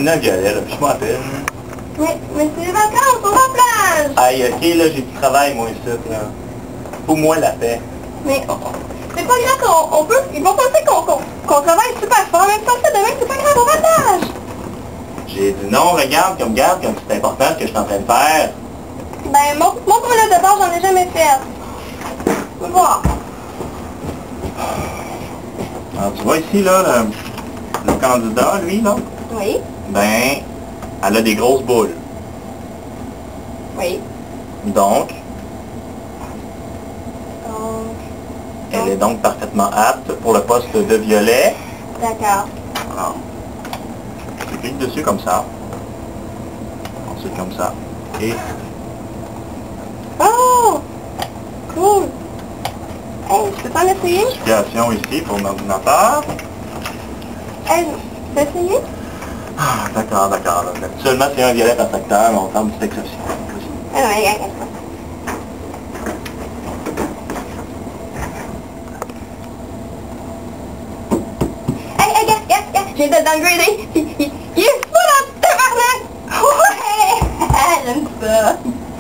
amené un violet, là, puis je m'en rappelle. Mais c'est les vacances, on va à la plage! Aïe, ok, là, j'ai du travail, moi, ici, là. Pour moi, la paix. Mais c'est pas grave qu'on peut... Ils vont penser qu'on travaille super fort, même si on fait demain, c'est pas grave, on va à la plage! J'ai dit non, regarde comme c'est important ce que je suis en train de faire. Ben, montre-moi le de bord, j'en ai jamais fait. On va voir. Alors, tu vois ici, là, le candidat, lui, là, Oui. ben, elle a des grosses boules. Oui. Donc, elle est donc parfaitement apte pour le poste de violet. D'accord. Alors, tu cliques dessus comme ça. Ensuite comme ça. Et Oh! Cool! Hey, je peux pas l'essayer? notification ici pour l'ordinateur. Hey, tu peux essayer? Ah, d'accord. Actuellement, c'est un violet par secteur, mais on tente une petite exception. Ah non, regarde ça. Hey, regarde, je viens de downgrader. Il est fou dans le tabarnak! Ouais! J'aime ça.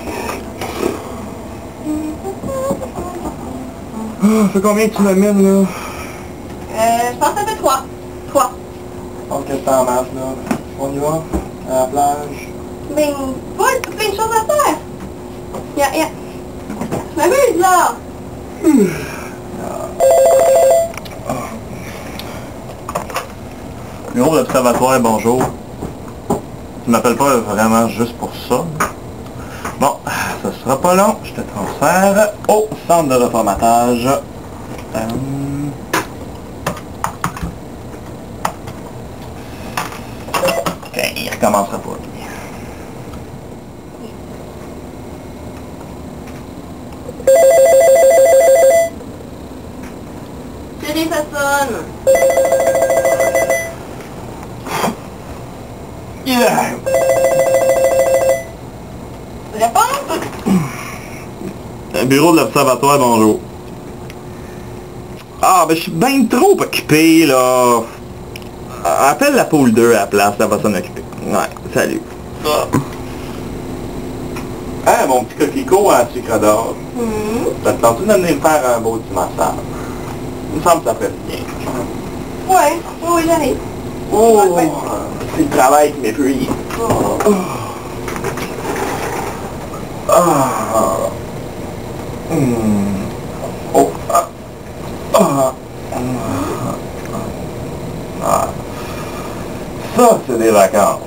Ah, fait combien que tu l'amènes, là? Je pense que ça fait 3. Je pense que c'est en masse, là. On y va? À la plage? Ben, Paul, tu plein de choses à faire. Ya. Je m'amuse, là. Bureau de l'Observatoire, bonjour. Tu m'appelles pas vraiment juste pour ça. Bon, ça sera pas long. Je te transfère au centre de reformatage. Ok, il recommencera pas. Salut, ça sonne. Yeah! Réponse? Bureau de l'Observatoire, bonjour. Ah, ben je suis bien trop occupé, là. Appelle la pôle 2 à la place, ça va s'en occuper. Ouais, salut. Ah, mon petit coquelicot en sucre d'or. Ça te tente-tu de venir me faire un beau petit massage? Il me semble que ça ferait bien. Ouais, oui, j'arrive. Oh, Ouais. c'est le travail qui m'épuise. Oh. Ah. Oh. Ah. Ça, c'est des vacances.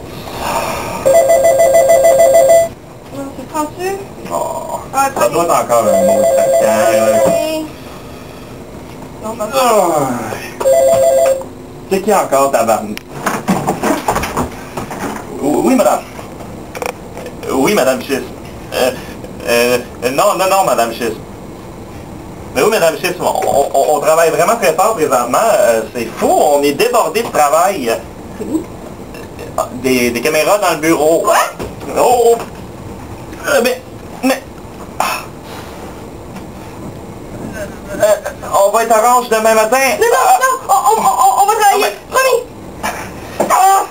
Tu prends-tu? Oh. Ah, Ça doit être encore un mot de calcaire. Ok. Non, pas ça. Ah. C'est qui encore, tabarnak? Oui, madame. Oui, madame Schiss. Non, madame Schiss. Mais oui, madame Schiss, on travaille vraiment très fort présentement. C'est fou, on est débordé de travail. Des caméras dans le bureau. Quoi? Oh! Mais... on va être orange demain matin. Non, on va travailler. Promis. Ah.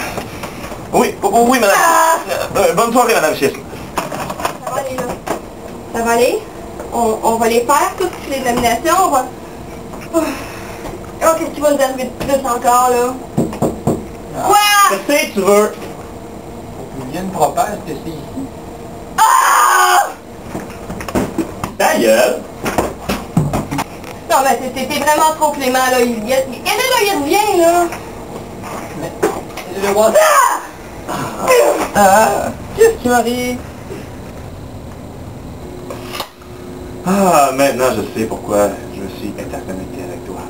Oui, madame. Bonne soirée, madame Schiss. Ça va aller, là. Ça va aller? On va les faire, toutes les nominations, on va... Oh, qu'est-ce qui va nous arriver de plus encore, là? Quoi? Qu'est-ce que tu veux? Il y a une propasse que c'est ici. Ah! Ta gueule! Non, mais t'es vraiment trop clément, là. Il revient, là. Mais le roi... Qu'est-ce qui m'arrive? Ah, maintenant je sais pourquoi je suis interconnecté avec toi.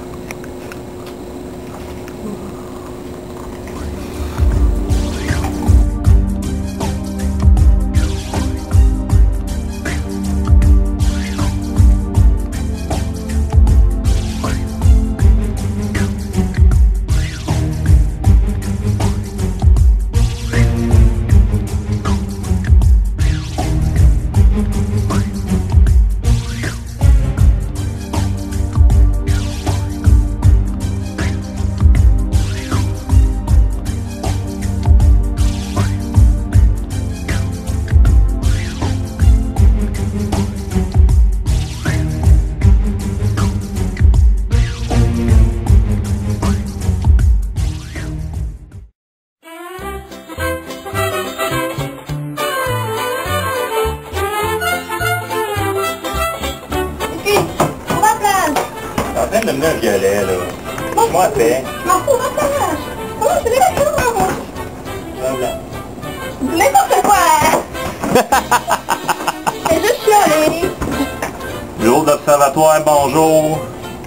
violet, là. Je m'en fais. Je m'en fous, massage. Comment je fais des vacances? Voilà. N'importe quoi, hein? C'est juste chialer. Bureau d'observatoire, bonjour.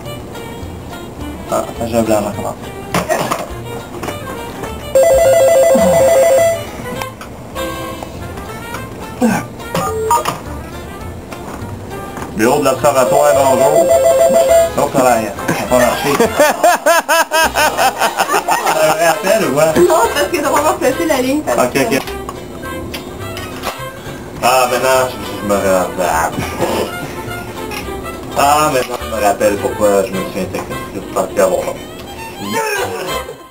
Ah, j'ai un blanc, là, comment? Bureau de l'observatoire, bonjour. Donc, ça va pas marcher. Un vrai appel ou quoi? Non, parce que t'as vraiment flashé la ligne. Ok. Ah, maintenant, je me rappelle. Ah, maintenant, je me rappelle pourquoi je me suis intégré. Parce qu'à bon nom.